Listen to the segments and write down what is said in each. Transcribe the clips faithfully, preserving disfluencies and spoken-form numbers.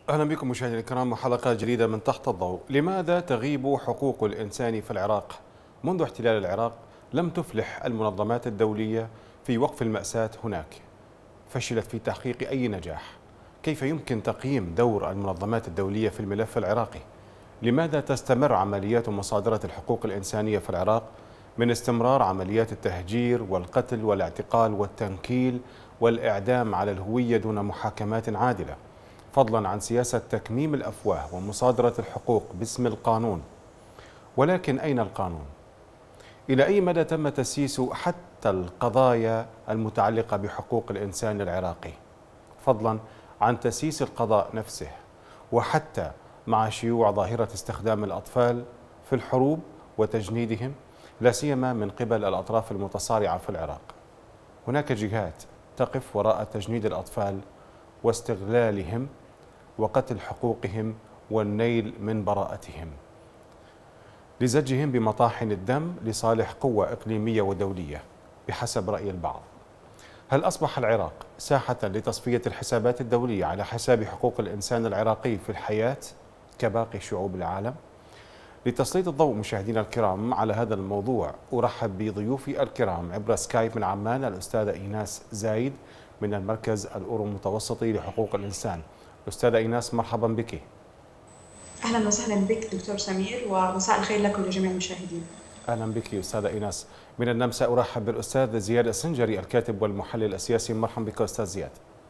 أهلا بكم مشاهدينا الكرام وحلقة جديدة من تحت الضوء. لماذا تغيب حقوق الإنسان في العراق؟ منذ احتلال العراق لم تفلح المنظمات الدولية في وقف المأساة هناك، فشلت في تحقيق أي نجاح. كيف يمكن تقييم دور المنظمات الدولية في الملف العراقي؟ لماذا تستمر عمليات مصادرة الحقوق الإنسانية في العراق من استمرار عمليات التهجير والقتل والاعتقال والتنكيل والإعدام على الهوية دون محاكمات عادلة؟ فضلا عن سياسة تكميم الأفواه ومصادرة الحقوق باسم القانون. ولكن أين القانون؟ إلى أي مدى تم تسييس حتى القضايا المتعلقة بحقوق الإنسان العراقي، فضلا عن تسييس القضاء نفسه، وحتى مع شيوع ظاهرة استخدام الأطفال في الحروب وتجنيدهم، لا سيما من قبل الأطراف المتصارعة في العراق؟ هناك جهات تقف وراء تجنيد الأطفال واستغلالهم وقتل حقوقهم والنيل من براءتهم، لزجهم بمطاحن الدم لصالح قوة إقليمية ودولية بحسب رأي البعض. هل أصبح العراق ساحة لتصفية الحسابات الدولية على حساب حقوق الإنسان العراقي في الحياة كباقي شعوب العالم؟ لتسليط الضوء مشاهدينا الكرام على هذا الموضوع، أرحب بضيوفي الكرام عبر سكايب من عمان الأستاذة إيناس زايد من المركز الأورو متوسطي لحقوق الإنسان. أستاذة إيناس، مرحبا بك. أهلا وسهلا بك دكتور سمير، ومساء الخير لك ولجميع المشاهدين. أهلا بك أستاذة إيناس. من النمسا أرحب بالأستاذ زياد السنجري الكاتب والمحلل السياسي. مرحبا بك أستاذ زياد.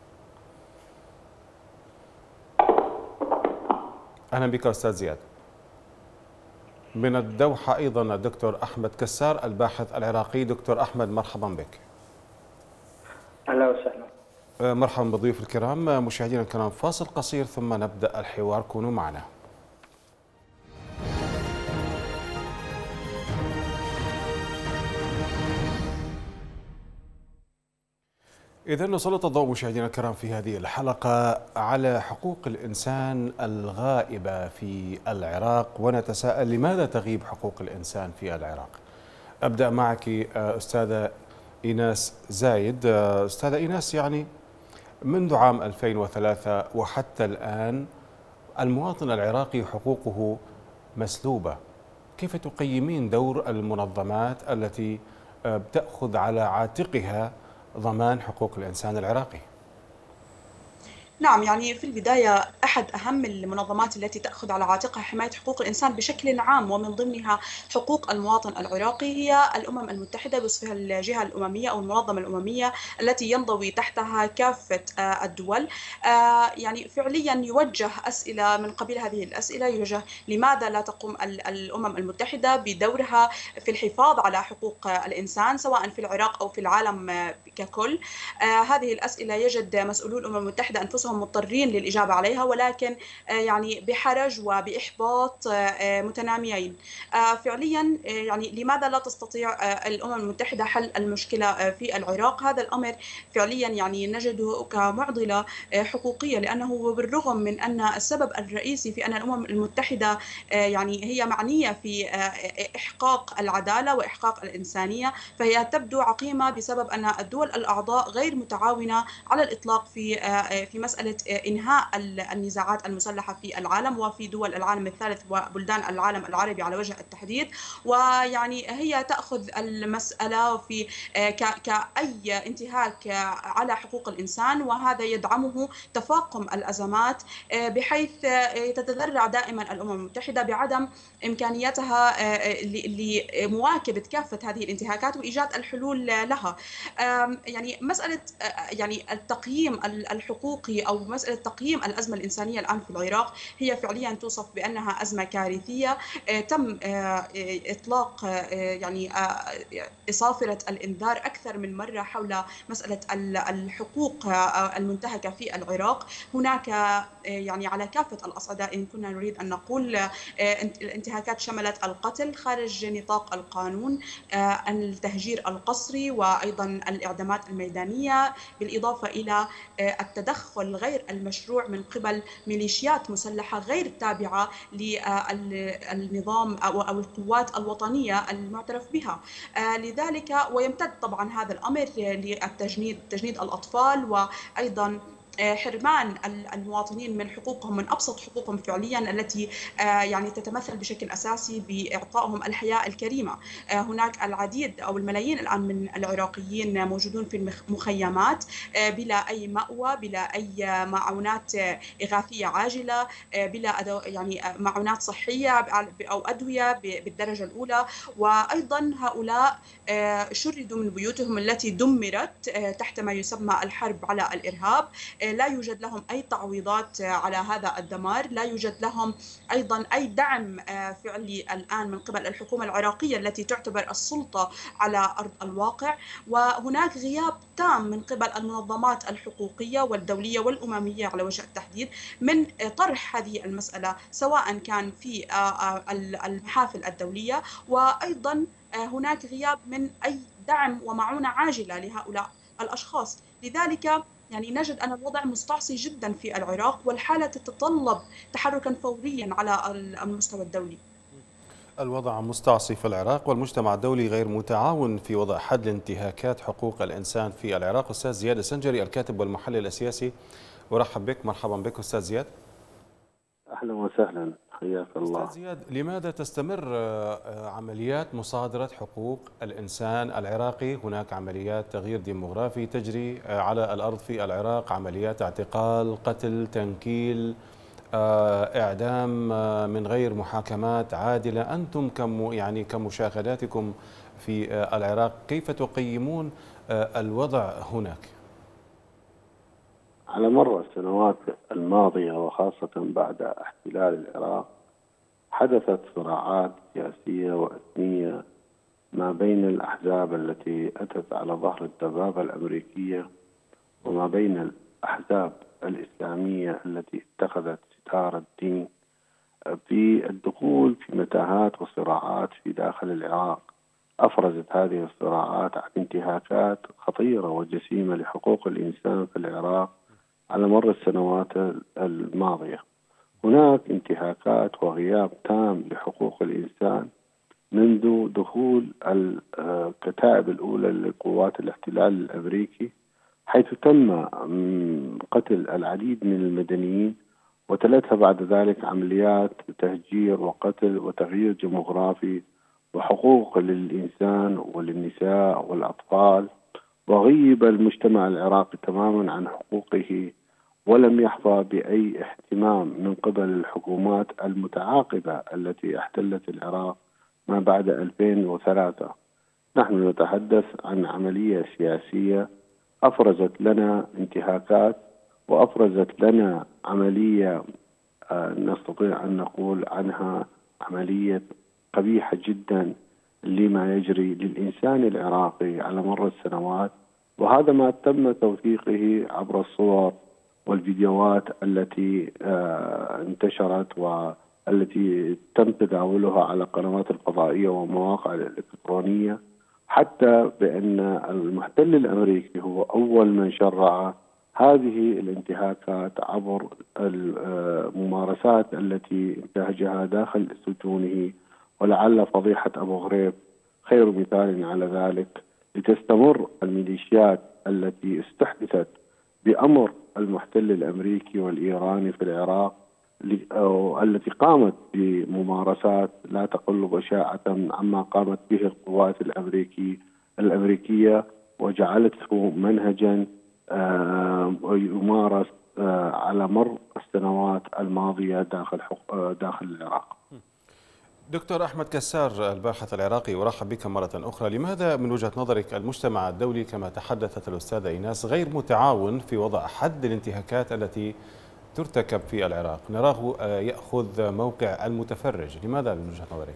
أهلا بك أستاذ زياد. من الدوحة أيضا الدكتور أحمد كسار الباحث العراقي. دكتور أحمد، مرحبا بك. أهلا وسهلا. مرحبا بالضيوف الكرام. مشاهدينا الكرام، فاصل قصير ثم نبدأ الحوار، كونوا معنا. إذا نسلط الضوء مشاهدينا الكرام في هذه الحلقة على حقوق الإنسان الغائبة في العراق، ونتساءل لماذا تغيب حقوق الإنسان في العراق؟ أبدأ معك أستاذة إيناس زايد. أستاذة إيناس، يعني منذ عام ألفين وثلاثة وحتى الآن المواطن العراقي حقوقه مسلوبة. كيف تقيمين دور المنظمات التي بتأخذ على عاتقها ضمان حقوق الإنسان العراقي؟ نعم، يعني في البداية أحد أهم المنظمات التي تأخذ على عاتقها حماية حقوق الإنسان بشكل عام ومن ضمنها حقوق المواطن العراقي هي الأمم المتحدة بصفها الجهة الأممية أو المنظمة الأممية التي ينضوي تحتها كافة الدول. يعني فعليا يوجه أسئلة من قبيل هذه الأسئلة، يوجه لماذا لا تقوم الأمم المتحدة بدورها في الحفاظ على حقوق الإنسان سواء في العراق أو في العالم ككل. هذه الأسئلة يجد مسؤولو الأمم المتحدة أنفسهم مضطرين للإجابة عليها، ولكن يعني بحرج وبإحباط متناميين. فعليا يعني لماذا لا تستطيع الأمم المتحدة حل المشكلة في العراق؟ هذا الأمر فعليا يعني نجده كمعضلة حقوقية، لأنه بالرغم من أن السبب الرئيسي في أن الأمم المتحدة يعني هي معنية في إحقاق العدالة وإحقاق الإنسانية، فهي تبدو عقيمة بسبب أن الدول الأعضاء غير متعاونة على الإطلاق في في مسألة إنهاء النزاعات المسلحة في العالم وفي دول العالم الثالث وبلدان العالم العربي على وجه التحديد. ويعني هي تأخذ المسألة في كأي انتهاك على حقوق الإنسان، وهذا يدعمه تفاقم الأزمات، بحيث تتذرع دائما الأمم المتحدة بعدم إمكانيتها لمواكبة كافة هذه الانتهاكات وإيجاد الحلول لها. يعني مسألة يعني التقييم الحقوقي أو مسألة تقييم الأزمة الإنسانية الآن في العراق هي فعليا توصف بأنها أزمة كارثية. تم إطلاق يعني صافرة الإنذار أكثر من مرة حول مسألة الحقوق المنتهكة في العراق. هناك يعني على كافة الأصعدة إن كنا نريد أن نقول الانتهاكات شملت القتل خارج نطاق القانون، التهجير القسري، وأيضا الإعدامات الميدانية، بالإضافة إلى التدخل غير المشروع من قبل ميليشيات مسلحة غير تابعة للنظام أو القوات الوطنية المعترف بها. لذلك ويمتد طبعا هذا الأمر للتجنيد، تجنيد الأطفال، وأيضا حرمان المواطنين من حقوقهم، من ابسط حقوقهم فعليا التي يعني تتمثل بشكل اساسي باعطائهم الحياه الكريمه. هناك العديد او الملايين الان من العراقيين موجودون في المخيمات بلا اي مأوى، بلا اي معونات اغاثيه عاجله، بلا يعني معونات صحيه او ادويه بالدرجه الاولى. وايضا هؤلاء شردوا من بيوتهم التي دمرت تحت ما يسمى الحرب على الارهاب. لا يوجد لهم أي تعويضات على هذا الدمار، لا يوجد لهم أيضا أي دعم فعلي الآن من قبل الحكومة العراقية التي تعتبر السلطة على أرض الواقع. وهناك غياب تام من قبل المنظمات الحقوقية والدولية والأممية على وجه التحديد من طرح هذه المسألة، سواء كان في المحافل الدولية، وأيضا هناك غياب من أي دعم ومعونة عاجلة لهؤلاء الأشخاص. لذلك يعني نجد أن الوضع مستعصي جدا في العراق، والحالة تتطلب تحركا فوريا على المستوى الدولي. الوضع مستعصي في العراق والمجتمع الدولي غير متعاون في وضع حد لانتهاكات حقوق الإنسان في العراق. أستاذ زياد السنجري الكاتب والمحلل السياسي، أرحب بك. مرحبا بك أستاذ زياد. أهلا وسهلا، حياك الله. أستاذ زياد، لماذا تستمر عمليات مصادرة حقوق الإنسان العراقي؟ هناك عمليات تغيير ديموغرافي تجري على الأرض في العراق، عمليات اعتقال، قتل، تنكيل، إعدام من غير محاكمات عادلة. أنتم كم يعني كمشاهداتكم في العراق كيف تقيمون الوضع هناك؟ على مر السنوات الماضية وخاصة بعد احتلال العراق حدثت صراعات سياسية وإثنية ما بين الأحزاب التي أتت على ظهر الدبابة الأمريكية وما بين الأحزاب الإسلامية التي اتخذت ستار الدين في الدخول في متاهات وصراعات في داخل العراق. أفرزت هذه الصراعات عن انتهاكات خطيرة وجسيمة لحقوق الإنسان في العراق على مر السنوات الماضية. هناك انتهاكات وغياب تام لحقوق الإنسان منذ دخول الكتائب الأولى لقوات الاحتلال الأمريكي، حيث تم قتل العديد من المدنيين، وتلتها بعد ذلك عمليات تهجير وقتل وتغيير ديموغرافي وحقوق للإنسان وللنساء والأطفال. وغيب المجتمع العراقي تماما عن حقوقه، ولم يحظى بأي اهتمام من قبل الحكومات المتعاقبة التي احتلت العراق ما بعد ألفين وثلاثة. نحن نتحدث عن عملية سياسية أفرزت لنا انتهاكات وأفرزت لنا عملية نستطيع أن نقول عنها عملية قبيحة جدا لما يجري للإنسان العراقي على مر السنوات، وهذا ما تم توثيقه عبر الصور والفيديوهات التي انتشرت والتي تم تداولها على القنوات الفضائية والمواقع الإلكترونية، حتى بأن المحتل الأمريكي هو أول من شرع هذه الانتهاكات عبر الممارسات التي انتهجها داخل سجونه. ولعل فضيحة أبو غريب خير مثال على ذلك، لتستمر الميليشيات التي استحدثت بأمر المحتل الأمريكي والإيراني في العراق، التي قامت بممارسات لا تقل بشاعة عما قامت به القوات الأمريكي الأمريكية، وجعلته منهجا يمارس على مر السنوات الماضية داخل داخل العراق. دكتور أحمد كسار الباحث العراقي، أرحب بك مرة أخرى. لماذا من وجهة نظرك المجتمع الدولي كما تحدثت الأستاذة إيناس غير متعاون في وضع حد الانتهاكات التي ترتكب في العراق؟ نراه يأخذ موقع المتفرج، لماذا من وجهة نظرك؟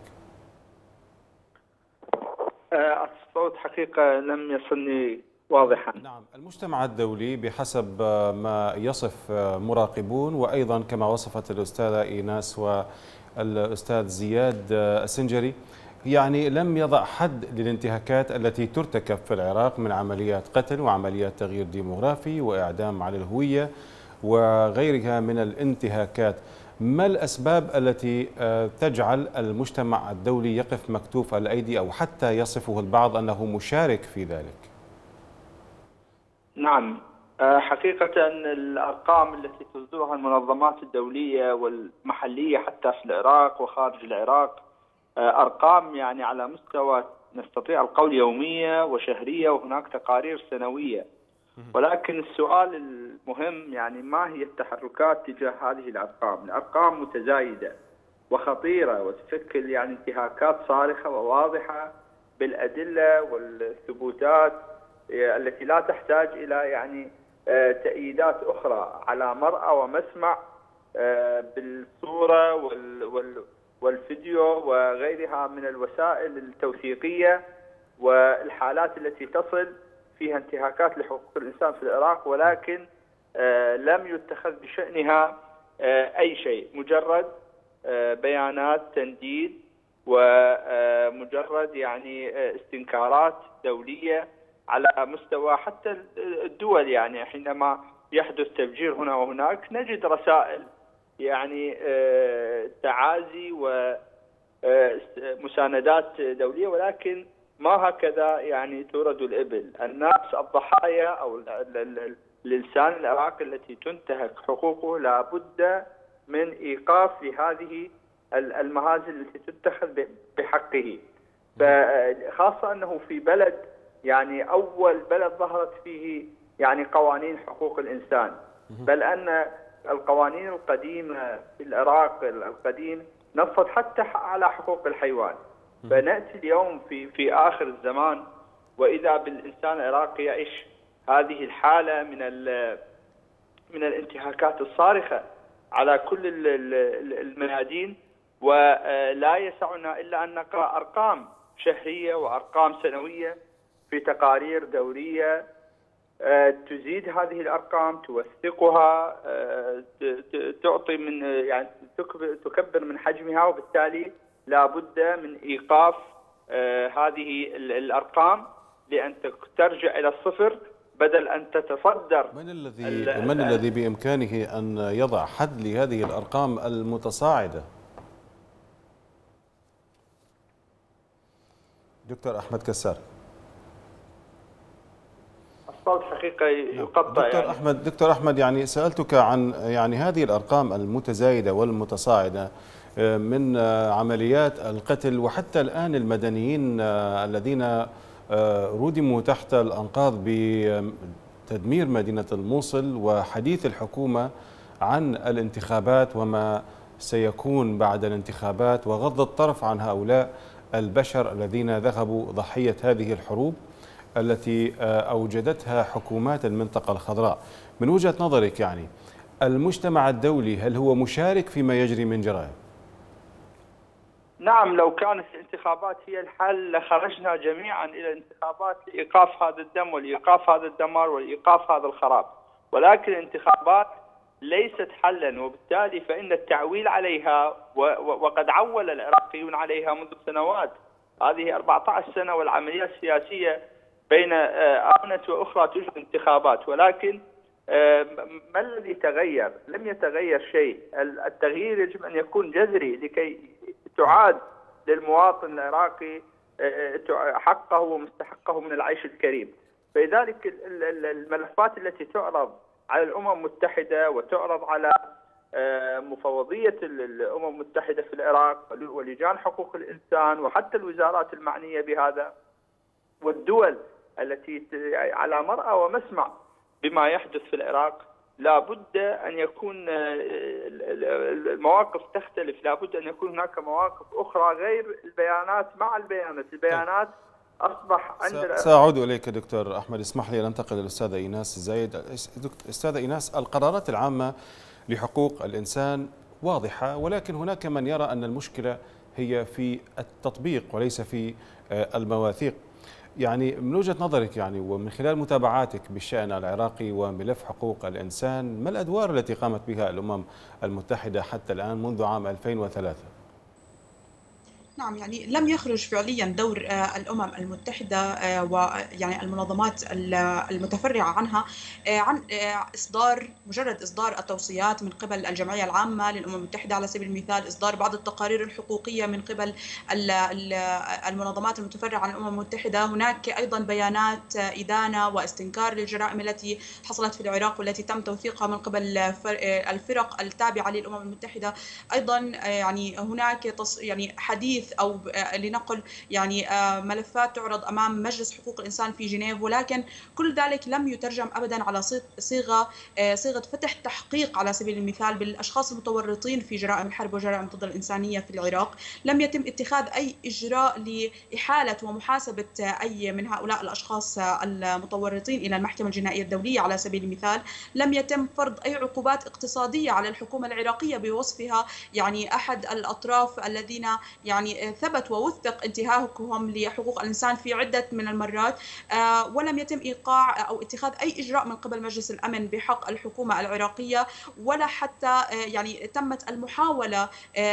الصوت حقيقة لم يصلني واضحا. نعم، المجتمع الدولي بحسب ما يصف مراقبون، وأيضا كما وصفت الأستاذة إيناس والأستاذ زياد السنجري، يعني لم يضع حد للانتهاكات التي ترتكب في العراق من عمليات قتل وعمليات تغيير ديموغرافي وإعدام على الهوية وغيرها من الانتهاكات. ما الأسباب التي تجعل المجتمع الدولي يقف مكتوف الأيدي، أو حتى يصفه البعض أنه مشارك في ذلك؟ نعم، حقيقة الأرقام التي تصدرها المنظمات الدولية والمحلية حتى في العراق وخارج العراق أرقام يعني على مستوى نستطيع القول يومية وشهرية، وهناك تقارير سنوية. ولكن السؤال المهم يعني ما هي التحركات تجاه هذه الأرقام؟ الأرقام متزايدة وخطيرة وتشكل يعني انتهاكات صارخة وواضحة بالأدلة والثبوتات التي لا تحتاج إلى يعني تأييدات أخرى، على مرأى ومسمع بالصورة والفيديو وغيرها من الوسائل التوثيقية والحالات التي تصل فيها انتهاكات لحقوق الإنسان في العراق، ولكن لم يتخذ بشأنها أي شيء، مجرد بيانات تنديد ومجرد يعني استنكارات دولية على مستوى حتى الدول. يعني حينما يحدث تفجير هنا وهناك نجد رسائل يعني تعازي ومساندات دولية، ولكن ما هكذا يعني تورد الإبل. الناس الضحايا أو الإنسان العراقي التي تنتهك حقوقه لابد من إيقاف لهذه المهازل التي تتخذ بحقه، خاصة أنه في بلد يعني أول بلد ظهرت فيه يعني قوانين حقوق الإنسان، بل أن القوانين القديمة في العراق القديم نصت حتى على حقوق الحيوان. فنأتي اليوم في في آخر الزمان وإذا بالإنسان العراقي يعيش هذه الحالة من من الانتهاكات الصارخة على كل الميادين، ولا يسعنا إلا أن نقرأ أرقام شهرية وأرقام سنوية في تقارير دورية تزيد هذه الأرقام، توثقها، تعطي من يعني تكبر من حجمها، وبالتالي لا بد من إيقاف هذه الأرقام لأن ترجع إلى الصفر بدل أن تتصدر. من الذي من الذي بإمكانه أن يضع حد لهذه الأرقام المتصاعدة؟ دكتور أحمد كسار. الصوت حقيقة يقطع. دكتور يعني. أحمد دكتور أحمد يعني سألتك عن يعني هذه الأرقام المتزايدة والمتصاعدة من عمليات القتل، وحتى الآن المدنيين الذين ردموا تحت الأنقاض بتدمير مدينة الموصل، وحديث الحكومة عن الانتخابات وما سيكون بعد الانتخابات، وغض الطرف عن هؤلاء البشر الذين ذهبوا ضحية هذه الحروب التي أوجدتها حكومات المنطقة الخضراء. من وجهة نظرك يعني المجتمع الدولي هل هو مشارك فيما يجري من جرائم؟ نعم، لو كانت الانتخابات هي الحل لخرجنا جميعا إلى الانتخابات لإيقاف هذا الدم ولإيقاف هذا الدمار ولإيقاف هذا الخراب، ولكن الانتخابات ليست حلا، وبالتالي فإن التعويل عليها وقد عول العراقيون عليها منذ سنوات، هذه أربعة عشر سنة والعملية السياسية بين آونة وأخرى توجد انتخابات، ولكن ما الذي تغير؟ لم يتغير شيء. التغيير يجب أن يكون جذري لكي تعاد للمواطن العراقي حقه ومستحقه من العيش الكريم. فلذلك الملفات التي تعرض على الأمم المتحدة وتعرض على مفوضية الأمم المتحدة في العراق ولجان حقوق الإنسان وحتى الوزارات المعنية بهذا والدول التي على مرأى ومسمع بما يحدث في العراق، لا بد أن يكون المواقف تختلف، لا بد أن يكون هناك مواقف أخرى غير البيانات مع البيانات. البيانات أصبح عندنا. سأعود إليك دكتور أحمد، اسمح لي أن أنتقل للأستاذة إيناس الزايد. أستاذة إيناس، القرارات العامة لحقوق الإنسان واضحة، ولكن هناك من يرى أن المشكلة هي في التطبيق وليس في المواثيق. يعني من وجهة نظرك يعني ومن خلال متابعاتك بالشأن العراقي وملف حقوق الإنسان، ما الأدوار التي قامت بها الأمم المتحدة حتى الآن منذ عام ألفين وثلاثة؟ نعم، يعني لم يخرج فعليا دور الأمم المتحدة ويعني المنظمات المتفرعة عنها عن إصدار مجرد إصدار التوصيات من قبل الجمعية العامة للأمم المتحدة، على سبيل المثال إصدار بعض التقارير الحقوقية من قبل المنظمات المتفرعة عن الأمم المتحدة. هناك أيضا بيانات إدانة واستنكار للجرائم التي حصلت في العراق والتي تم توثيقها من قبل الفرق التابعة للأمم المتحدة. أيضا يعني هناك يعني حديث أو لنقل يعني ملفات تعرض أمام مجلس حقوق الإنسان في جنيف، ولكن كل ذلك لم يترجم أبدا على صيغة صيغة فتح تحقيق على سبيل المثال بالأشخاص المتورطين في جرائم الحرب وجرائم ضد الإنسانية في العراق. لم يتم اتخاذ أي إجراء لإحالة ومحاسبة أي من هؤلاء الأشخاص المتورطين إلى المحكمة الجنائية الدولية على سبيل المثال. لم يتم فرض أي عقوبات اقتصادية على الحكومة العراقية بوصفها يعني أحد الأطراف الذين يعني ثبت ووثق انتهاكهم لحقوق الإنسان في عدة من المرات. ولم يتم إيقاع أو اتخاذ أي إجراء من قبل مجلس الأمن بحق الحكومة العراقية، ولا حتى يعني تمت المحاولة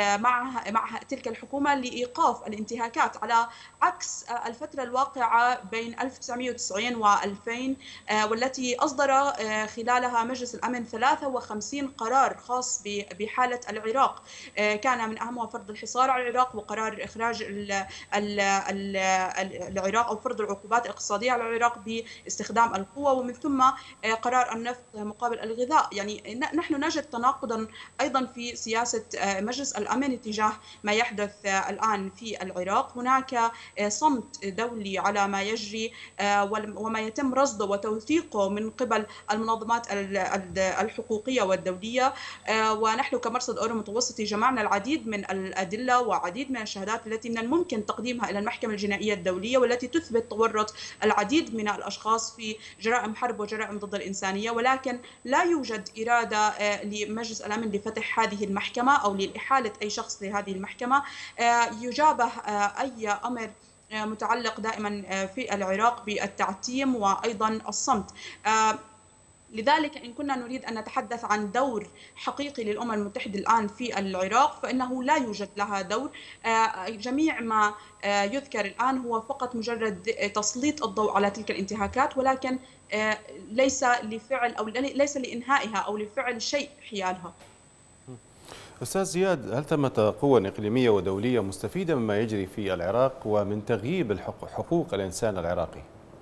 مع مع تلك الحكومة لإيقاف الانتهاكات، على عكس الفترة الواقعة بين ألف وتسعمئة وتسعين وألفين والتي أصدر خلالها مجلس الأمن ثلاثة وخمسين قرار خاص بحالة العراق. كان من أهمها فرض الحصار على العراق وقرار إخراج ال ال ال العراق أو فرض العقوبات الاقتصادية على العراق باستخدام القوة، ومن ثم قرار النفط مقابل الغذاء. يعني نحن نجد تناقضا أيضا في سياسة مجلس الأمن تجاه ما يحدث الآن في العراق. هناك صمت دولي على ما يجري وما يتم رصده وتوثيقه من قبل المنظمات الحقوقية والدولية. ونحن كمرصد أورو متوسطي جمعنا العديد من الأدلة وعديد من الشهادات التي من الممكن تقديمها إلى المحكمة الجنائية الدولية، والتي تثبت تورط العديد من الأشخاص في جرائم حرب وجرائم ضد الإنسانية، ولكن لا يوجد إرادة لمجلس الأمن لفتح هذه المحكمة أو لإحالة أي شخص لهذه المحكمة. يجابه أي أمر متعلق دائما في العراق بالتعتيم وأيضا الصمت. لذلك إن كنا نريد أن نتحدث عن دور حقيقي للأمم المتحدة الآن في العراق فإنه لا يوجد لها دور. جميع ما يذكر الآن هو فقط مجرد تسليط الضوء على تلك الانتهاكات، ولكن ليس لفعل أو ليس لإنهائها أو لفعل شيء حيالها. أستاذ زياد، هل ثمة قوى إقليمية ودولية مستفيدة مما يجري في العراق ومن تغييب حقوق الإنسان العراقي؟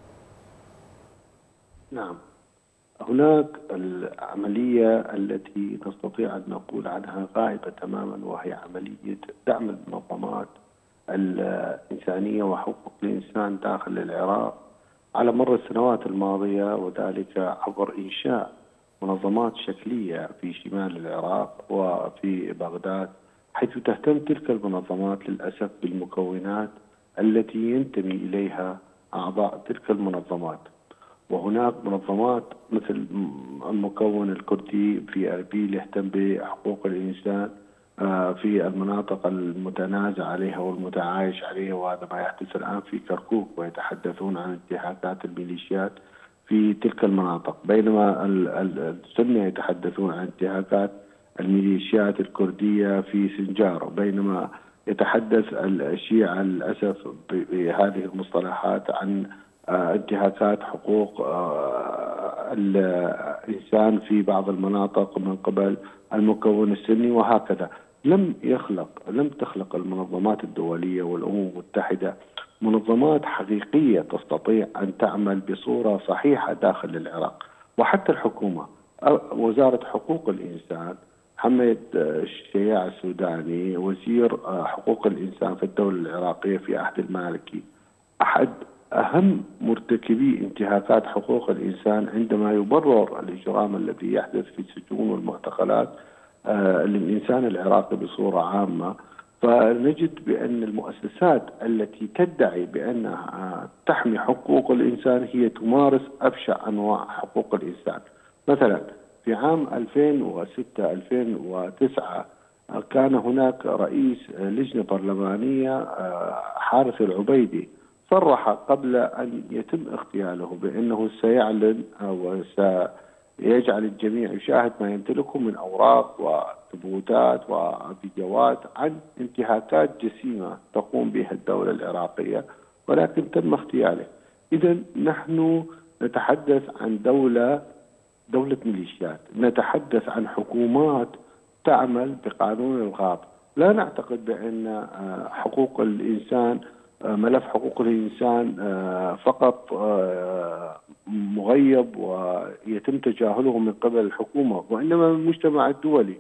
نعم، هناك العملية التي نستطيع أن نقول عنها غائبة تماما، وهي عملية دعم المنظمات الإنسانية وحقوق الإنسان داخل العراق على مر السنوات الماضية، وذلك عبر إنشاء منظمات شكلية في شمال العراق وفي بغداد، حيث تهتم تلك المنظمات للأسف بالمكونات التي ينتمي إليها أعضاء تلك المنظمات. وهناك منظمات مثل المكون الكردي في أربيل يهتم بحقوق الإنسان في المناطق المتنازع عليها والمتعايش عليها، وهذا ما يحدث الآن في كركوك، ويتحدثون عن انتهاكات الميليشيات في تلك المناطق، بينما السنة يتحدثون عن انتهاكات الميليشيات الكردية في سنجار، بينما يتحدث الشيعة للأسف بهذه المصطلحات عن انتهاكات حقوق الإنسان في بعض المناطق من قبل المكون السني، وهكذا. لم يخلق لم تخلق المنظمات الدولية والأمم المتحدة منظمات حقيقية تستطيع أن تعمل بصورة صحيحة داخل العراق. وحتى الحكومة، وزارة حقوق الإنسان، حمد الشياع السوداني وزير حقوق الإنسان في الدولة العراقية في عهد المالكي، أحد أهم مرتكبي انتهاكات حقوق الإنسان عندما يبرر الإجرام الذي يحدث في السجون والمعتقلات آه للإنسان العراقي بصورة عامة. فنجد بأن المؤسسات التي تدعي بأنها تحمي حقوق الإنسان هي تمارس أبشع أنواع حقوق الإنسان. مثلا في عام ألفين وستة ألفين وتسعة كان هناك رئيس لجنة برلمانية آه حارث العبيدي، صرح قبل أن يتم اغتياله بأنه سيعلن يجعل الجميع يشاهد ما يمتلكه من أوراق وثبوتات وفيديوهات عن انتهاكات جسيمة تقوم بها الدولة العراقية، ولكن تم اغتياله. إذا نحن نتحدث عن دولة دولة ميليشيات، نتحدث عن حكومات تعمل بقانون الغاب. لا نعتقد بأن حقوق الإنسان، ملف حقوق الإنسان فقط مغيب ويتم تجاهله من قبل الحكومة، وإنما من المجتمع الدولي.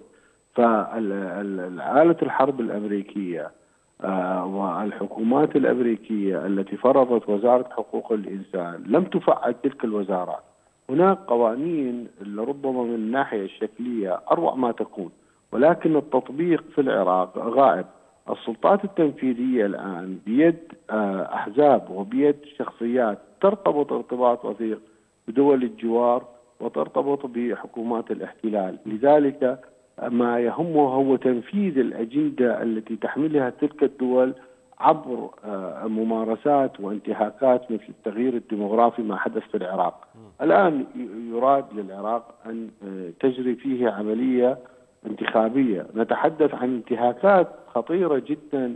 فآلة الحرب الأمريكية والحكومات الأمريكية التي فرضت وزارة حقوق الإنسان لم تفعل تلك الوزارات. هناك قوانين لربما من الناحية الشكلية أروع ما تكون، ولكن التطبيق في العراق غائب. السلطات التنفيذية الآن بيد أحزاب وبيد شخصيات ترتبط ارتباط وثيق بدول الجوار وترتبط بحكومات الاحتلال. لذلك ما يهمه هو تنفيذ الأجندة التي تحملها تلك الدول عبر ممارسات وانتهاكات مثل التغيير الديموغرافي ما حدث في العراق. الآن يراد للعراق أن تجري فيه عملية انتخابية. نتحدث عن انتهاكات خطيرة جدا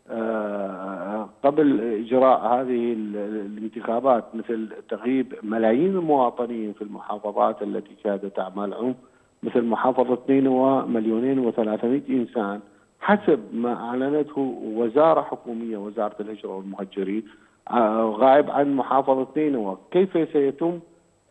قبل إجراء هذه الانتخابات، مثل تغييب ملايين المواطنين في المحافظات التي كادت تعمل عنف، مثل محافظة نينوى مليونين وثلاثمائة إنسان حسب ما أعلنته وزارة حكومية، وزارة الهجرة والمهجرين، غائب عن محافظة نينوى. كيف سيتم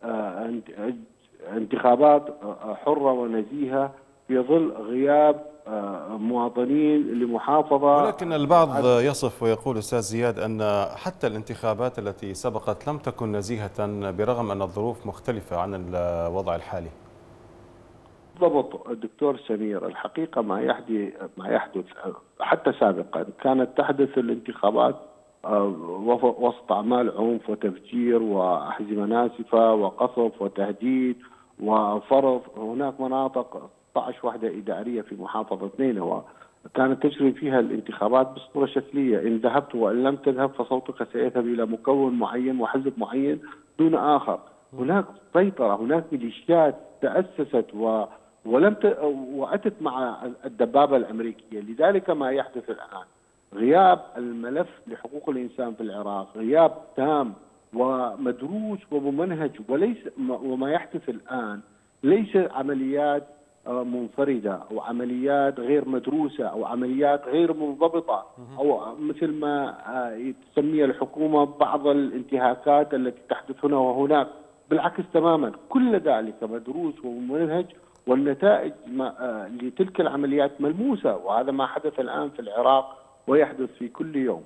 انتخابات حرة ونزيهة في ظل غياب مواطنين لمحافظة؟ ولكن البعض يصف ويقول أستاذ زياد أن حتى الانتخابات التي سبقت لم تكن نزيهة برغم أن الظروف مختلفة عن الوضع الحالي. بالضبط دكتور سمير، الحقيقة ما يحدث ما يحدث حتى سابقا كانت تحدث الانتخابات وسط أعمال عنف وتفجير وأحزمة ناسفة وقصف وتهديد وفرض. هناك مناطق ستة عشر وحدة إدارية في محافظة نينوى كانت تجري فيها الانتخابات بصورة شكلية، إن ذهبت وإن لم تذهب فصوتك سيذهب إلى مكون معين وحزب معين دون آخر. هناك سيطرة، هناك ميليشيات تأسست و ولم ت... وأتت مع الدبابة الأمريكية. لذلك ما يحدث الآن غياب الملف لحقوق الإنسان في العراق غياب تام ومدروس وممنهج، وليس وما يحدث الآن ليس عمليات منفردة أو عمليات غير مدروسة أو عمليات غير منضبطة أو مثل ما تسميها الحكومة بعض الانتهاكات التي تحدث هنا وهناك. بالعكس تماما، كل ذلك مدروس وممنهج، والنتائج لتلك العمليات ملموسة، وهذا ما حدث الآن في العراق ويحدث في كل يوم.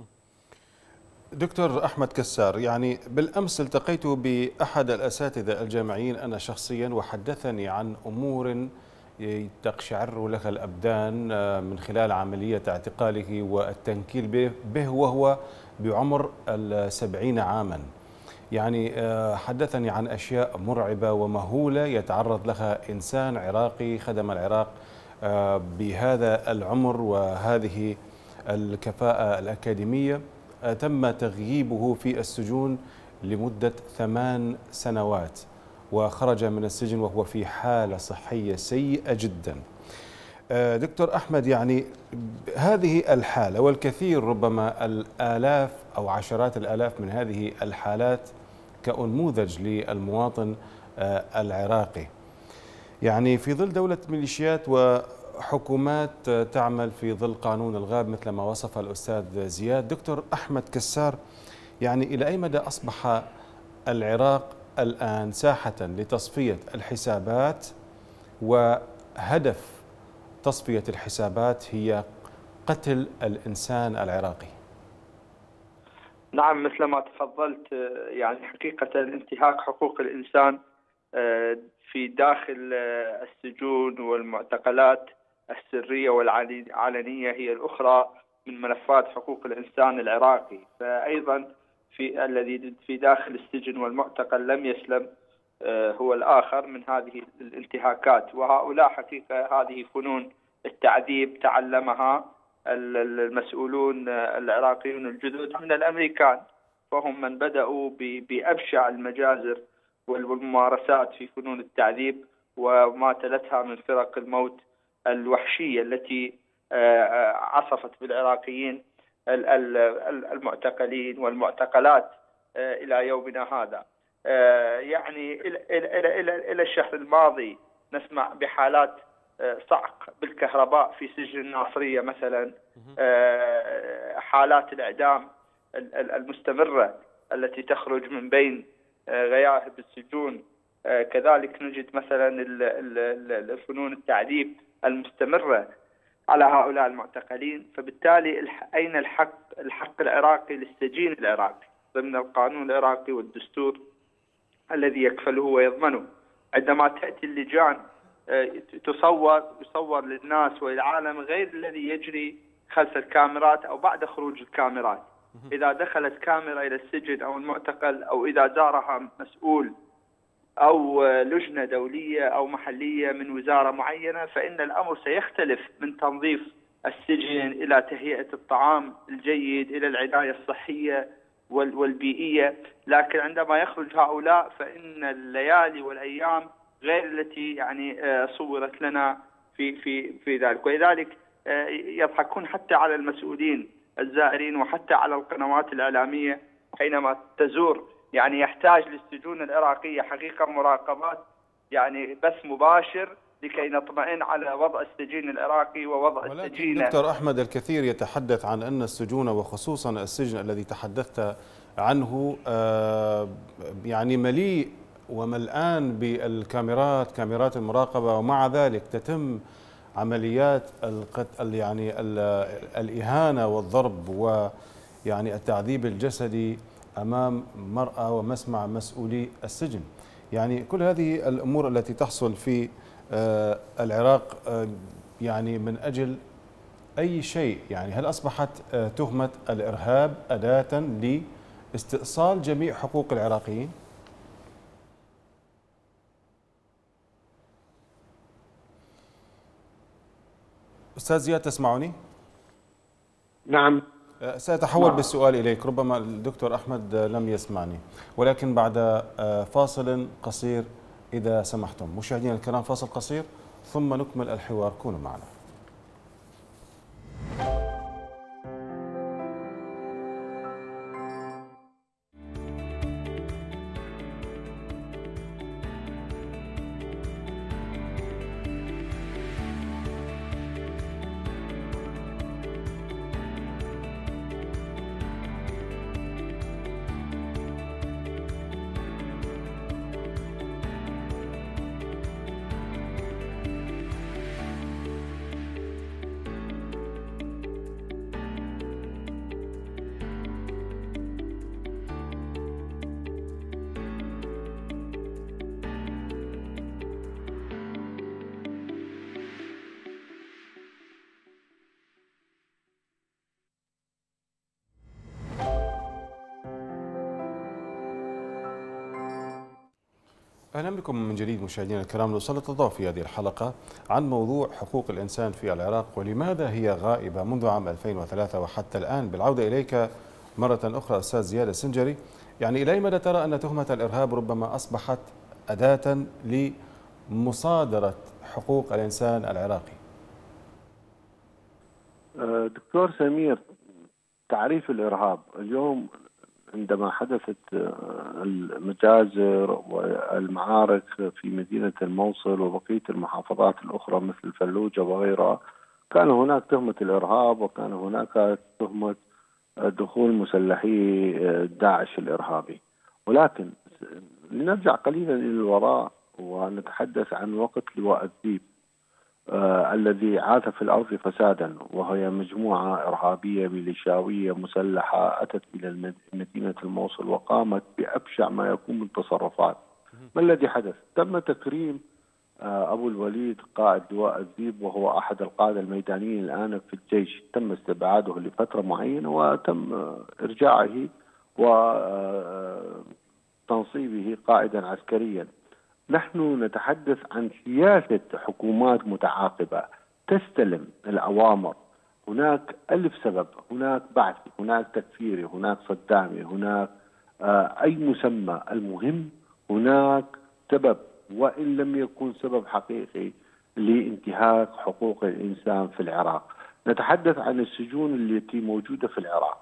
دكتور أحمد كسار، يعني بالأمس التقيت بأحد الأساتذة الجامعيين أنا شخصيا، وحدثني عن أمور تقشعر لها الأبدان من خلال عملية اعتقاله والتنكيل به وهو بعمر السبعين عاما. يعني حدثني عن أشياء مرعبة ومهولة يتعرض لها إنسان عراقي خدم العراق بهذا العمر وهذه الكفاءة الأكاديمية، تم تغييبه في السجون لمدة ثمان سنوات وخرج من السجن وهو في حالة صحية سيئة جدا. دكتور أحمد، يعني هذه الحالة والكثير ربما الآلاف أو عشرات الآلاف من هذه الحالات كأنموذج للمواطن العراقي، يعني في ظل دولة ميليشيات وحكومات تعمل في ظل قانون الغاب مثل ما وصف الأستاذ زياد. دكتور أحمد كسار، يعني إلى أي مدى أصبح العراق الآن ساحة لتصفية الحسابات، وهدف تصفية الحسابات هي قتل الإنسان العراقي؟ نعم، مثل ما تفضلت، يعني حقيقة انتهاك حقوق الإنسان في داخل السجون والمعتقلات السرية والعلنية هي الأخرى من ملفات حقوق الإنسان العراقي. فأيضا في الذي في داخل السجن والمعتقل لم يسلم هو الآخر من هذه الانتهاكات. وهؤلاء حقيقة هذه فنون التعذيب تعلمها المسؤولون العراقيون الجدد من الأمريكان، فهم من بدأوا بأبشع المجازر والممارسات في فنون التعذيب وما تلتها من فرق الموت الوحشية التي عصفت بالعراقيين المعتقلين والمعتقلات إلى يومنا هذا. يعني إلى الشهر الماضي نسمع بحالات صعق بالكهرباء في سجن الناصرية مثلا، حالات الإعدام المستمرة التي تخرج من بين غياهب السجون. كذلك نجد مثلا الفنون التعذيب المستمرة على هؤلاء المعتقلين. فبالتالي أين الحق الحق العراقي للسجين العراقي ضمن القانون العراقي والدستور الذي يكفله ويضمنه؟ عندما تأتي اللجان تصور يصور للناس وللعالم غير الذي يجري خلف الكاميرات أو بعد خروج الكاميرات. إذا دخلت كاميرا إلى السجن أو المعتقل أو إذا زارها مسؤول أو لجنة دولية أو محلية من وزارة معينة، فإن الأمر سيختلف من تنظيف السجن إلى تهيئة الطعام الجيد إلى العناية الصحية والبيئية. لكن عندما يخرج هؤلاء فإن الليالي والأيام غير التي يعني صورت لنا في في في ذلك. ولذلك يضحكون حتى على المسؤولين الزائرين وحتى على القنوات الإعلامية حينما تزور. يعني يحتاج للسجون العراقية حقيقة مراقبات، يعني بث مباشر لكي نطمئن على وضع السجين العراقي ووضع السجين. دكتور أحمد، الكثير يتحدث عن أن السجون وخصوصا السجن الذي تحدثت عنه يعني مليء وملآن بالكاميرات، كاميرات المراقبة، ومع ذلك تتم عمليات القتل يعني الإهانة والضرب ويعني التعذيب الجسدي أمام مرأى ومسمع مسؤولي السجن. يعني كل هذه الأمور التي تحصل في العراق يعني من أجل أي شيء، يعني هل أصبحت تهمة الإرهاب أداة لاستئصال جميع حقوق العراقيين؟ أستاذ زياد تسمعني؟ نعم. سأتحول نعم. بالسؤال إليك، ربما الدكتور أحمد لم يسمعني، ولكن بعد فاصل قصير إذا سمحتم. مشاهدينا الكرام، فاصل قصير ثم نكمل الحوار، كونوا معنا. أهلا بكم من جديد مشاهدينا الكرام. نسلط الضوء في هذه الحلقة عن موضوع حقوق الإنسان في العراق ولماذا هي غائبة منذ عام ألفين وثلاثة وحتى الآن. بالعودة إليك مرة أخرى أستاذ زياد السنجري، يعني إلى أي مدى ترى أن تهمة الإرهاب ربما أصبحت أداة لمصادرة حقوق الإنسان العراقي؟ دكتور سمير، تعريف الإرهاب اليوم عندما حدثت المجازر والمعارك في مدينة الموصل وبقية المحافظات الأخرى مثل الفلوجة وغيرها، كان هناك تهمة الإرهاب وكان هناك تهمة دخول مسلحي داعش الإرهابي. ولكن لنرجع قليلا إلى الوراء ونتحدث عن وقت لواء الذيب آه الذي عاث في الأرض فسادا، وهي مجموعة إرهابية ميليشياوية مسلحة أتت إلى مدينة الموصل وقامت بأبشع ما يكون من تصرفات. ما الذي حدث؟ تم تكريم آه أبو الوليد قائد لواء الذيب، وهو أحد القادة الميدانيين الآن في الجيش. تم استبعاده لفترة معينة وتم آه إرجاعه وتنصيبه قائدا عسكريا. نحن نتحدث عن سياسة حكومات متعاقبة تستلم الأوامر. هناك ألف سبب، هناك بعثي، هناك تكفيري، هناك صدامي، هناك آه أي مسمى. المهم هناك سبب وإن لم يكن سبب حقيقي لانتهاك حقوق الإنسان في العراق. نتحدث عن السجون التي موجودة في العراق.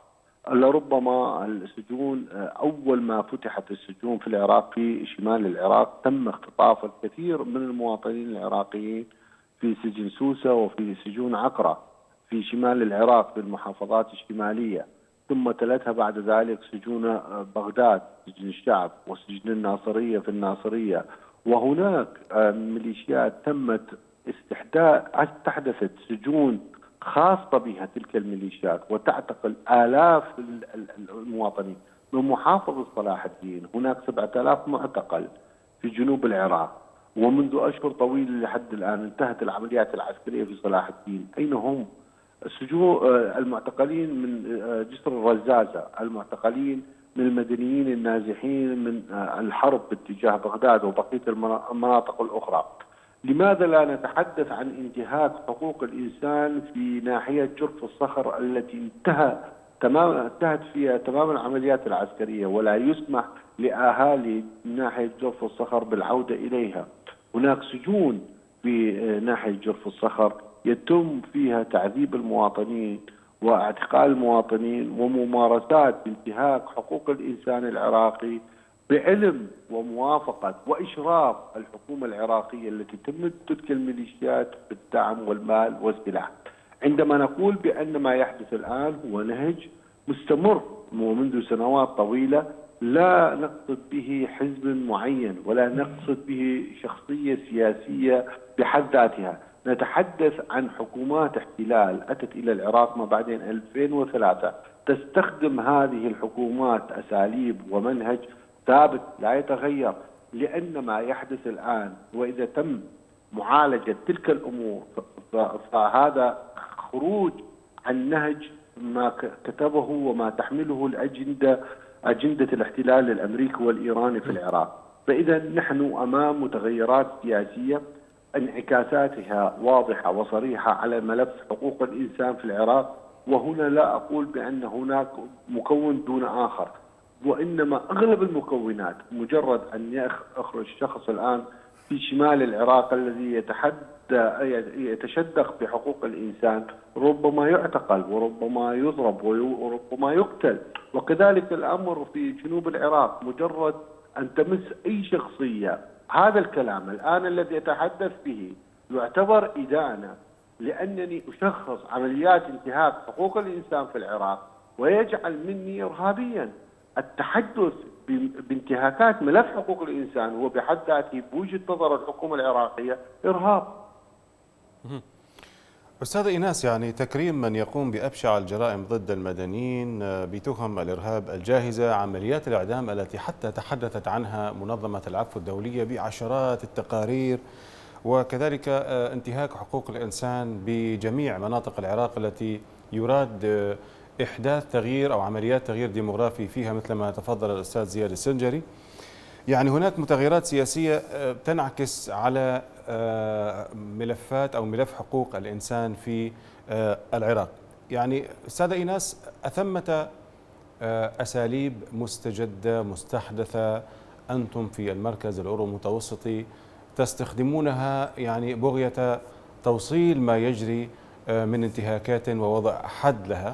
لربما السجون أول ما فتحت السجون في العراق في شمال العراق تم اختطاف الكثير من المواطنين العراقيين في سجن سوسة وفي سجون عقرة في شمال العراق في المحافظات الشمالية، ثم تلتها بعد ذلك سجون بغداد سجن الشعب وسجن الناصرية في الناصرية. وهناك ميليشيات تمت استحداث استحدثت سجون خاصة بها تلك الميليشيات وتعتقل آلاف المواطنين. من محافظة صلاح الدين هناك سبعة آلاف معتقل في جنوب العراق، ومنذ أشهر طويلة لحد الآن انتهت العمليات العسكرية في صلاح الدين. أين هم؟ السجون المعتقلين من جسر الرزازة، المعتقلين من المدنيين النازحين من الحرب باتجاه بغداد وبقية المناطق الأخرى. لماذا لا نتحدث عن انتهاك حقوق الإنسان في ناحية جرف الصخر التي انتهى تماما انتهت فيها تماما العمليات العسكرية ولا يسمح لأهالي ناحية جرف الصخر بالعودة إليها؟ هناك سجون في ناحية جرف الصخر يتم فيها تعذيب المواطنين واعتقال المواطنين وممارسات بانتهاك حقوق الإنسان العراقي بعلم وموافقة وإشراف الحكومة العراقية التي تمد تلك الميليشيات بالدعم والمال والسلاح. عندما نقول بأن ما يحدث الآن هو نهج مستمر ومنذ سنوات طويلة، لا نقصد به حزب معين ولا نقصد به شخصية سياسية بحد ذاتها، نتحدث عن حكومات احتلال أتت إلى العراق ما بعدين ألفين وثلاثة، تستخدم هذه الحكومات أساليب ومنهج ثابت لا يتغير. لأن ما يحدث الآن وإذا تم معالجة تلك الأمور فهذا خروج عن نهج ما كتبه وما تحمله الأجندة أجندة الاحتلال الأمريكي والإيراني في العراق. فإذا نحن أمام متغيرات سياسية انعكاساتها واضحة وصريحة على ملف حقوق الإنسان في العراق. وهنا لا أقول بأن هناك مكون دون آخر، وإنما أغلب المكونات. مجرد أن يخرج شخص الآن في شمال العراق الذي يتحدى يتشدق بحقوق الإنسان ربما يعتقل وربما يضرب وربما يقتل. وكذلك الأمر في جنوب العراق، مجرد أن تمس أي شخصية هذا الكلام الآن الذي يتحدث به يعتبر إدانة، لأنني أشخص عمليات انتهاك حقوق الإنسان في العراق ويجعل مني إرهابيا. التحدث بانتهاكات ملف حقوق الإنسان هو بحد ذاته بوجهة نظر الحكومة العراقية إرهاب. أستاذ إيناس، يعني تكريم من يقوم بأبشع الجرائم ضد المدنيين بتهم الإرهاب الجاهزة، عمليات الإعدام التي حتى تحدثت عنها منظمة العفو الدولية بعشرات التقارير، وكذلك انتهاك حقوق الإنسان بجميع مناطق العراق التي يراد إحداث تغيير أو عمليات تغيير ديموغرافي فيها مثل ما تفضل الأستاذ زياد السنجري. يعني هناك متغيرات سياسية تنعكس على ملفات أو ملف حقوق الإنسان في العراق. يعني أستاذ إيناس، أثمة أساليب مستجدة مستحدثة أنتم في المركز الأورو متوسطي تستخدمونها يعني بغية توصيل ما يجري من انتهاكات ووضع حد لها؟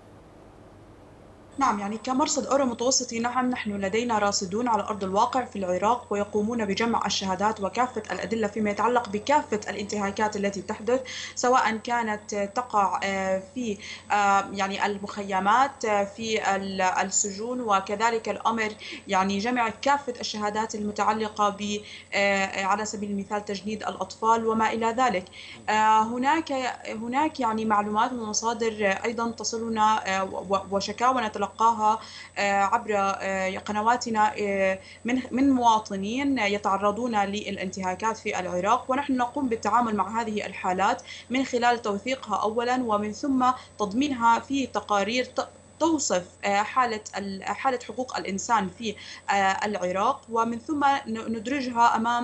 نعم، يعني كمرصد أورو متوسطي نعم نحن لدينا راصدون على أرض الواقع في العراق ويقومون بجمع الشهادات وكافة الأدلة فيما يتعلق بكافة الانتهاكات التي تحدث، سواء كانت تقع في يعني المخيمات في السجون، وكذلك الأمر يعني جمع كافة الشهادات المتعلقة ب على سبيل المثال تجنيد الأطفال وما إلى ذلك. هناك هناك يعني معلومات ومصادر أيضا تصلنا وشكاوى نتلقاها عبر قنواتنا من من مواطنين يتعرضون للانتهاكات في العراق، ونحن نقوم بالتعامل مع هذه الحالات من خلال توثيقها أولا ومن ثم تضمينها في تقارير توصف حالة حالة حقوق الإنسان في العراق، ومن ثم ندرجها أمام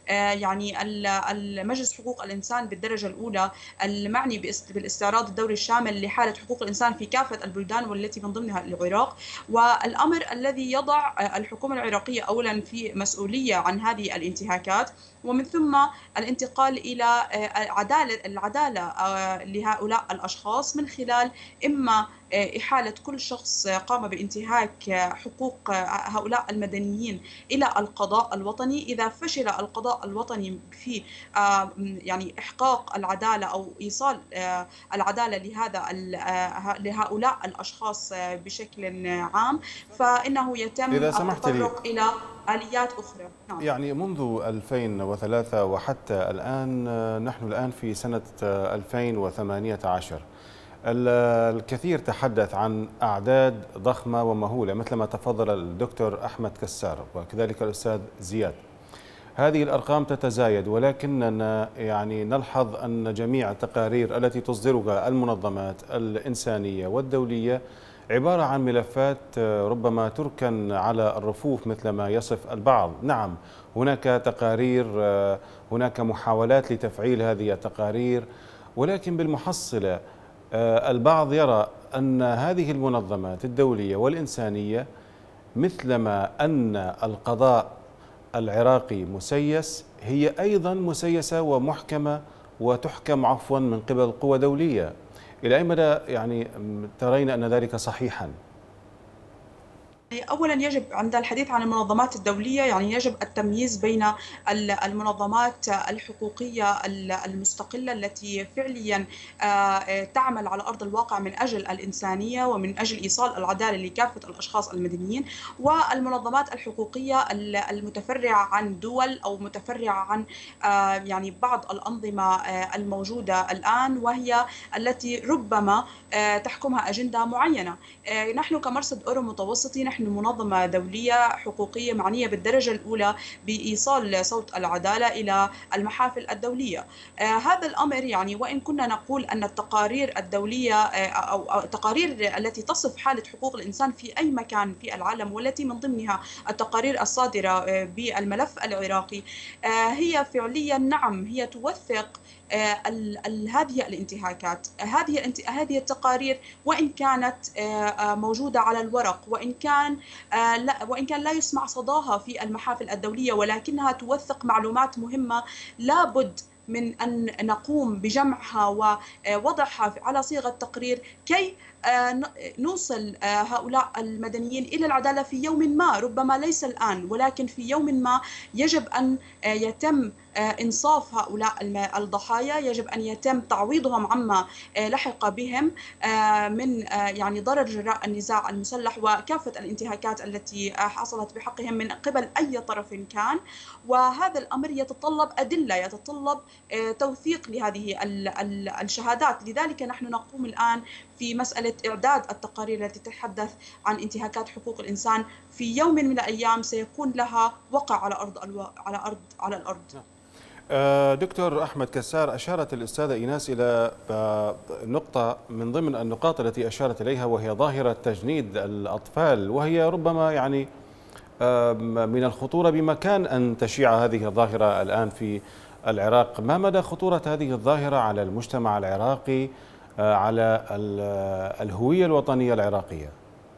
يعني المجلس حقوق الإنسان بالدرجة الأولى المعني بالاستعراض الدوري الشامل لحالة حقوق الإنسان في كافة البلدان والتي من ضمنها العراق، والأمر الذي يضع الحكومة العراقية أولا في مسؤولية عن هذه الانتهاكات، ومن ثم الانتقال إلى عدالة العدالة لهؤلاء الأشخاص من خلال إما إحالة كل شخص قام بانتهاك حقوق هؤلاء المدنيين إلى القضاء الوطني. إذا فشل القضاء الوطني في يعني إحقاق العدالة أو إيصال العدالة لهذا لهؤلاء الأشخاص بشكل عام، فإنه يتم التطرق إلى آليات أخرى. نعم. يعني منذ ألفين وثلاثة وحتى الآن، نحن الآن في سنة ألفين وثمانية عشر، الكثير تحدث عن أعداد ضخمة ومهولة مثل ما تفضل الدكتور أحمد كسار وكذلك الأستاذ زياد. هذه الأرقام تتزايد، ولكننا يعني نلحظ أن جميع التقارير التي تصدرها المنظمات الإنسانية والدولية عبارة عن ملفات ربما تركن على الرفوف مثل ما يصف البعض. نعم، هناك تقارير، هناك محاولات لتفعيل هذه التقارير، ولكن بالمحصلة البعض يرى أن هذه المنظمات الدولية والإنسانية مثلما أن القضاء العراقي مسيس، هي أيضا مسيسة ومحكمة وتحكم عفوا من قبل قوى دولية. إلى أي مدى يعني ترين أن ذلك صحيحا؟ أولا يجب عند الحديث عن المنظمات الدولية يعني يجب التمييز بين المنظمات الحقوقية المستقلة التي فعليا تعمل على أرض الواقع من أجل الإنسانية ومن أجل إيصال العدالة لكافة الأشخاص المدنيين، والمنظمات الحقوقية المتفرعة عن دول أو متفرعة عن يعني بعض الأنظمة الموجودة الآن، وهي التي ربما تحكمها أجندة معينة. نحن كمرصد أورو متوسطي نحن منظمة دولية حقوقية معنية بالدرجة الأولى بإيصال صوت العدالة إلى المحافل الدولية. آه هذا الأمر يعني وإن كنا نقول أن التقارير الدولية آه أو التقارير التي تصف حالة حقوق الإنسان في أي مكان في العالم، والتي من ضمنها التقارير الصادرة آه بالملف العراقي، آه هي فعليا نعم هي توثق آه هذه الانتهاكات. هذه هذه التقارير وإن كانت آه موجودة على الورق، وإن كان لا وإن كان لا يسمع صداها في المحافل الدولية، ولكنها توثق معلومات مهمة لابد من أن نقوم بجمعها ووضعها على صيغة تقرير كي نوصل هؤلاء المدنيين إلى العدالة في يوم ما، ربما ليس الآن ولكن في يوم ما يجب أن يتم إنصاف هؤلاء الضحايا، يجب أن يتم تعويضهم عما لحق بهم من يعني ضرر جراء النزاع المسلح وكافة الانتهاكات التي حصلت بحقهم من قبل أي طرف كان. وهذا الأمر يتطلب أدلة، يتطلب توثيق لهذه الشهادات. لذلك نحن نقوم الآن في مسألة إعداد التقارير التي تتحدث عن انتهاكات حقوق الإنسان في يوم من الأيام سيكون لها وقع على أرض الو... على أرض على الأرض. دكتور أحمد كسار، أشارت الأستاذة إيناس إلى نقطة من ضمن النقاط التي أشارت إليها، وهي ظاهرة تجنيد الأطفال، وهي ربما يعني من الخطورة بمكان أن تشيع هذه الظاهرة الآن في العراق. ما مدى خطورة هذه الظاهرة على المجتمع العراقي، على الهوية الوطنية العراقية؟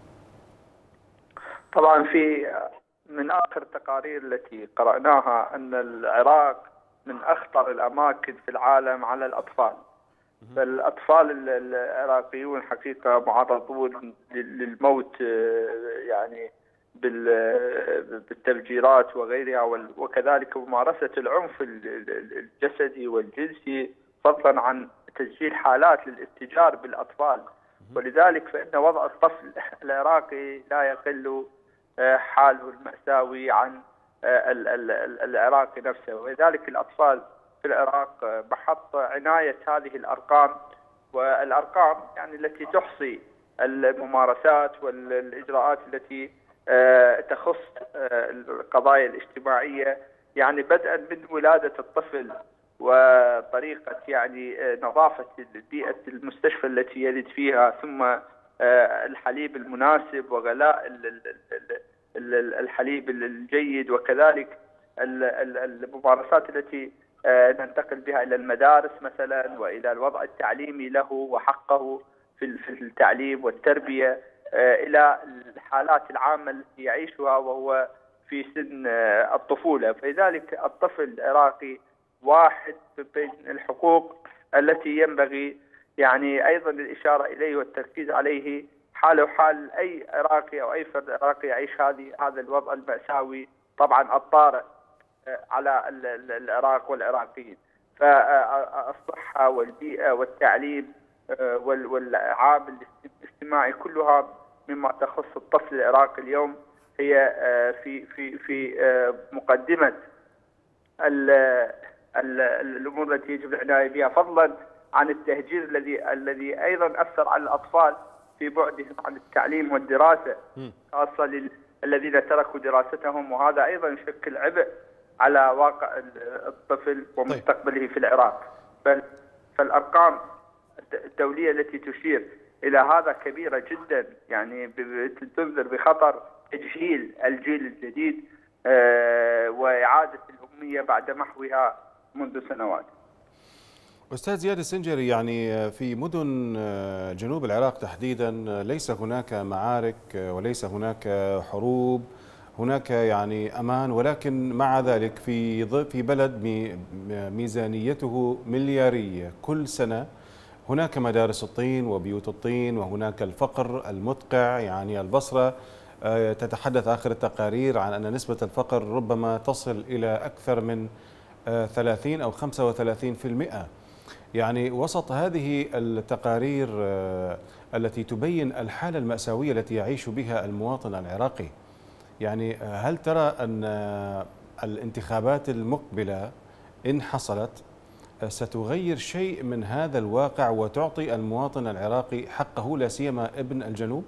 طبعا في من آخر التقارير التي قرأناها أن العراق من أخطر الأماكن في العالم على الأطفال. فالأطفال العراقيون حقيقة معرضون للموت يعني بالتفجيرات وغيرها، وكذلك ممارسة العنف الجسدي والجنسي، فضلا عن تسجيل حالات للاتجار بالأطفال. ولذلك فإن وضع الطفل العراقي لا يقل حاله المأساوي عن العراق نفسه، ولذلك الأطفال في العراق محط عناية هذه الأرقام، والأرقام يعني التي تحصي الممارسات والإجراءات التي تخص القضايا الاجتماعية، يعني بدءا من ولادة الطفل وطريقة يعني نظافة بيئة المستشفى التي يلد فيها، ثم الحليب المناسب وغلاء الحليب الجيد، وكذلك الممارسات التي ننتقل بها إلى المدارس مثلا، وإلى الوضع التعليمي له وحقه في التعليم والتربية، إلى الحالات العامة التي يعيشها وهو في سن الطفولة. فلذلك الطفل العراقي واحد بين الحقوق التي ينبغي يعني أيضا الإشارة إليه والتركيز عليه حاله حال أي عراقي أو أي فرد عراقي يعيش هذه هذا الوضع المأساوي طبعا الطارئ على العراق والعراقيين. فالصحة والبيئة والتعليم والعامل الاجتماعي كلها مما تخص الطفل العراقي اليوم هي في في في مقدمة الأمور التي يجب العناية بها، فضلا عن التهجير الذي الذي أيضا أثر على الأطفال في بعدهم عن التعليم والدراسة، خاصة الذين تركوا دراستهم، وهذا أيضا يشكل عبء على واقع الطفل ومستقبله في العراق. فالأرقام الدولية التي تشير إلى هذا كبيرة جدا، يعني تنذر بخطر تجهيل الجيل الجديد وإعادة الأمية بعد محوها منذ سنوات. أستاذ زياد السنجري، يعني في مدن جنوب العراق تحديدا ليس هناك معارك وليس هناك حروب، هناك يعني أمان، ولكن مع ذلك في في بلد ميزانيته مليارية كل سنة هناك مدارس الطين وبيوت الطين، وهناك الفقر المدقع. يعني البصرة تتحدث آخر التقارير عن أن نسبة الفقر ربما تصل إلى أكثر من ثلاثين أو خمسة وثلاثين بالمئة. يعني وسط هذه التقارير التي تبين الحالة المأساوية التي يعيش بها المواطن العراقي، يعني هل ترى أن الانتخابات المقبلة إن حصلت ستغير شيء من هذا الواقع وتعطي المواطن العراقي حقه، لا سيما ابن الجنوب؟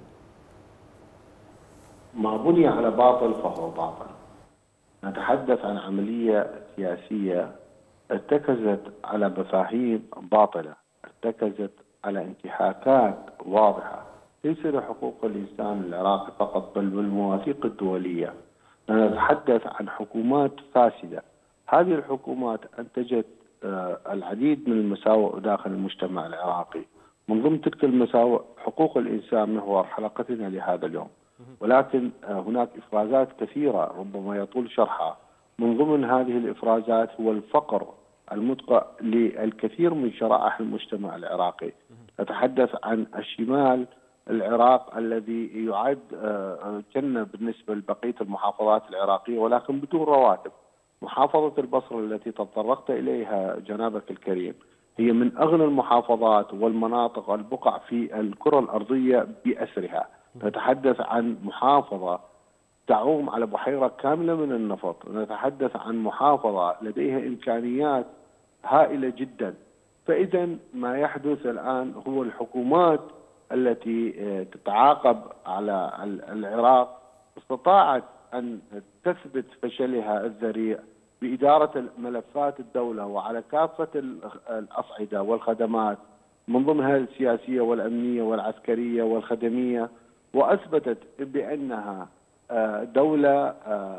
ما بني على باطل فهو باطل. نتحدث عن عملية سياسية ارتكزت على مفاهيم باطلة، ارتكزت على انتهاكات واضحة ليس لحقوق الإنسان العراقي فقط بل بالمواثيق الدولية. نتحدث عن حكومات فاسدة. هذه الحكومات أنتجت العديد من المساوئ داخل المجتمع العراقي. من ضمن تلك المساوئ حقوق الإنسان محور حلقتنا لهذا اليوم، ولكن هناك إفرازات كثيرة ربما يطول شرحها. من ضمن هذه الإفرازات هو الفقر المدقع للكثير من شرائح المجتمع العراقي. نتحدث عن الشمال العراق الذي يعد جنة بالنسبة لبقية المحافظات العراقية ولكن بدون رواتب. محافظة البصرة التي تطرقت إليها جنابك الكريم هي من أغنى المحافظات والمناطق البقع في الكرة الأرضية بأسرها. نتحدث عن محافظة تعوم على بحيرة كاملة من النفط. نتحدث عن محافظة لديها إمكانيات هائلة جدا. فإذا ما يحدث الآن هو الحكومات التي تتعاقب على العراق استطاعت أن تثبت فشلها الذريع بإدارة ملفات الدولة وعلى كافة الأصعدة والخدمات من ضمنها السياسية والأمنية والعسكرية والخدمية، وأثبتت بأنها دولة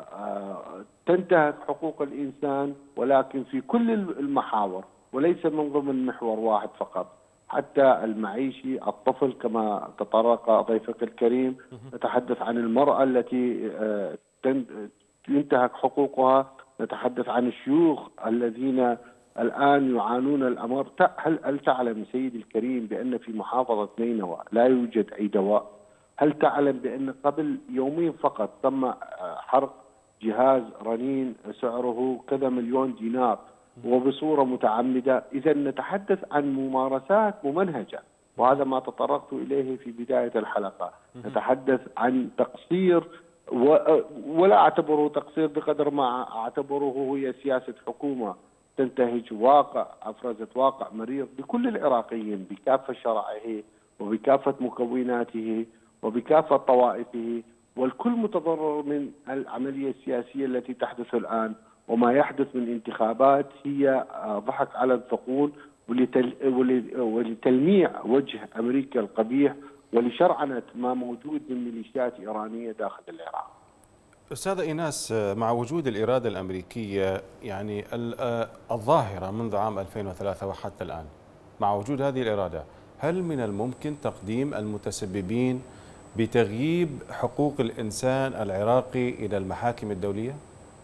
تنتهك حقوق الإنسان ولكن في كل المحاور وليس من ضمن محور واحد فقط، حتى المعيشي، الطفل كما تطرق ضيفك الكريم. نتحدث عن المرأة التي ينتهك حقوقها، نتحدث عن الشيوخ الذين الآن يعانون الأمر. هل هل تعلم سيدي الكريم بأن في محافظة نينوى لا يوجد أي دواء؟ هل تعلم بأن قبل يومين فقط تم حرق جهاز رنين سعره كذا مليون دينار وبصورة متعمدة؟ إذا نتحدث عن ممارسات ممنهجة، وهذا ما تطرقت إليه في بداية الحلقة. نتحدث عن تقصير ولا أعتبره تقصير بقدر ما أعتبره هي سياسة حكومة تنتهج واقع أفرزت واقع مريض بكل العراقيين بكافة شرائحه وبكافة مكوناته وبكافة طوائفه، والكل متضرر من العملية السياسية التي تحدث الآن. وما يحدث من انتخابات هي ضحك على الثقول ولتلميع وجه أمريكا القبيح ولشرعنة ما موجود من ميليشيات إيرانية داخل العراق. أستاذة إيناس، مع وجود الإرادة الأمريكية يعني الظاهرة منذ عام ألفين وثلاثة وحتى الآن، مع وجود هذه الإرادة هل من الممكن تقديم المتسببين بتغييب حقوق الإنسان العراقي إلى المحاكم الدولية؟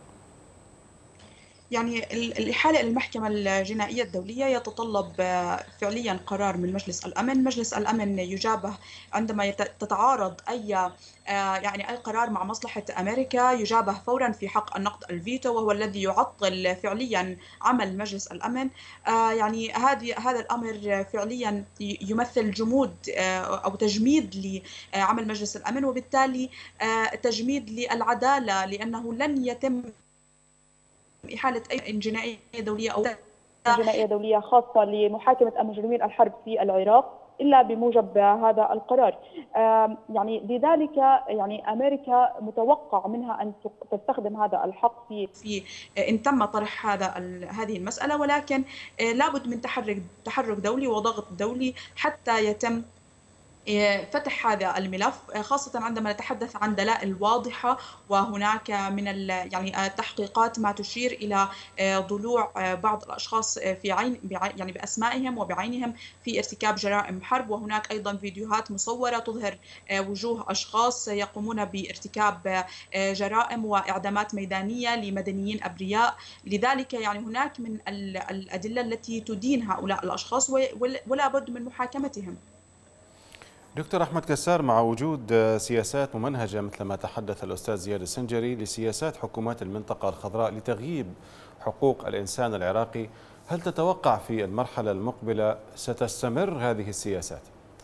يعني الإحالة إلى المحكمة الجنائية الدولية يتطلب فعليا قرار من مجلس الأمن. مجلس الأمن يجابه عندما تتعارض أي يعني أي قرار مع مصلحة أمريكا، يجابه فورا في حق النقد الفيتو، وهو الذي يعطل فعليا عمل مجلس الأمن. يعني هذه هذا الأمر فعليا يمثل جمود أو تجميد لعمل مجلس الأمن، وبالتالي تجميد للعدالة، لأنه لن يتم إحالة أي جنائية دولية أو جنائية دولية خاصة لمحاكمة مجرمين الحرب في العراق إلا بموجب هذا القرار. يعني لذلك يعني أمريكا متوقع منها أن تستخدم هذا الحق في في إن تم طرح هذا هذه المسألة، ولكن لابد من تحرك تحرك دولي وضغط دولي حتى يتم فتح هذا الملف، خاصة عندما نتحدث عن دلائل واضحة، وهناك من يعني التحقيقات ما تشير إلى ضلوع بعض الأشخاص في عين يعني بأسمائهم وبعينهم في ارتكاب جرائم حرب، وهناك أيضا فيديوهات مصورة تظهر وجوه أشخاص يقومون بارتكاب جرائم وإعدامات ميدانية لمدنيين أبرياء. لذلك يعني هناك من الأدلة التي تدين هؤلاء الأشخاص ولا بد من محاكمتهم. دكتور أحمد كسار، مع وجود سياسات ممنهجة مثل ما تحدث الأستاذ زياد السنجري لسياسات حكومات المنطقة الخضراء لتغييب حقوق الإنسان العراقي، هل تتوقع في المرحلة المقبلة ستستمر هذه السياسات؟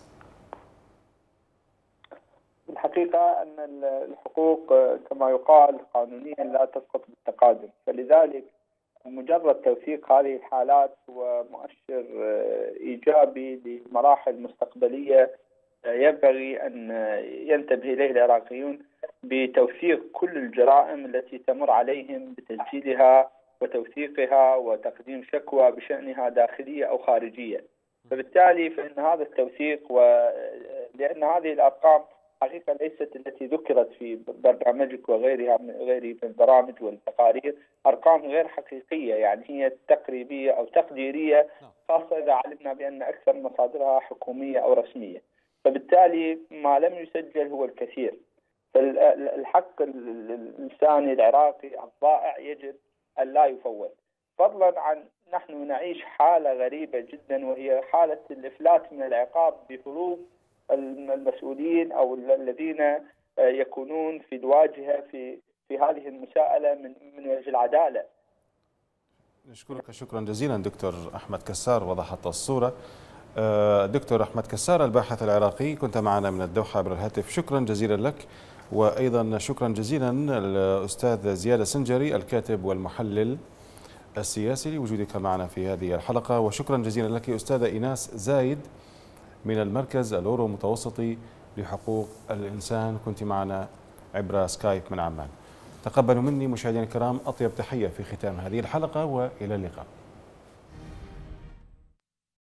الحقيقة أن الحقوق كما يقال قانونيا لا تسقط بالتقادم، فلذلك مجرد توثيق هذه الحالات هو مؤشر إيجابي لمراحل مستقبلية ينبغي أن ينتبه إليه العراقيون بتوثيق كل الجرائم التي تمر عليهم بتسجيلها وتوثيقها وتقديم شكوى بشأنها داخلية أو خارجية. فبالتالي فإن هذا التوثيق، ولأن هذه الأرقام حقيقة ليست التي ذكرت في برنامجك وغيرها من غيره من البرامج والتقارير، أرقام غير حقيقية، يعني هي تقريبية أو تقديرية، خاصة إذا علمنا بأن أكثر مصادرها حكومية أو رسمية. فبالتالي ما لم يسجل هو الكثير. فالحق الإنساني العراقي الضائع يجب أن لا يفوت، فضلا عن نحن نعيش حالة غريبة جدا، وهي حالة الإفلات من العقاب بهروب المسؤولين أو الذين يكونون في الواجهة في في هذه المساءلة من من وجه العدالة. نشكرك شكرا جزيلا دكتور أحمد كسار، وضحت الصورة. دكتور أحمد كسار الباحث العراقي، كنت معنا من الدوحة عبر الهاتف، شكرا جزيلا لك. وأيضا شكرا جزيلا الأستاذ زياد السنجري الكاتب والمحلل السياسي لوجودك معنا في هذه الحلقة، وشكرا جزيلا لك أستاذة إيناس زايد من المركز الأورو متوسطي لحقوق الإنسان، كنت معنا عبر سكايب من عمان. تقبلوا مني مشاهدينا الكرام أطيب تحية في ختام هذه الحلقة، وإلى اللقاء.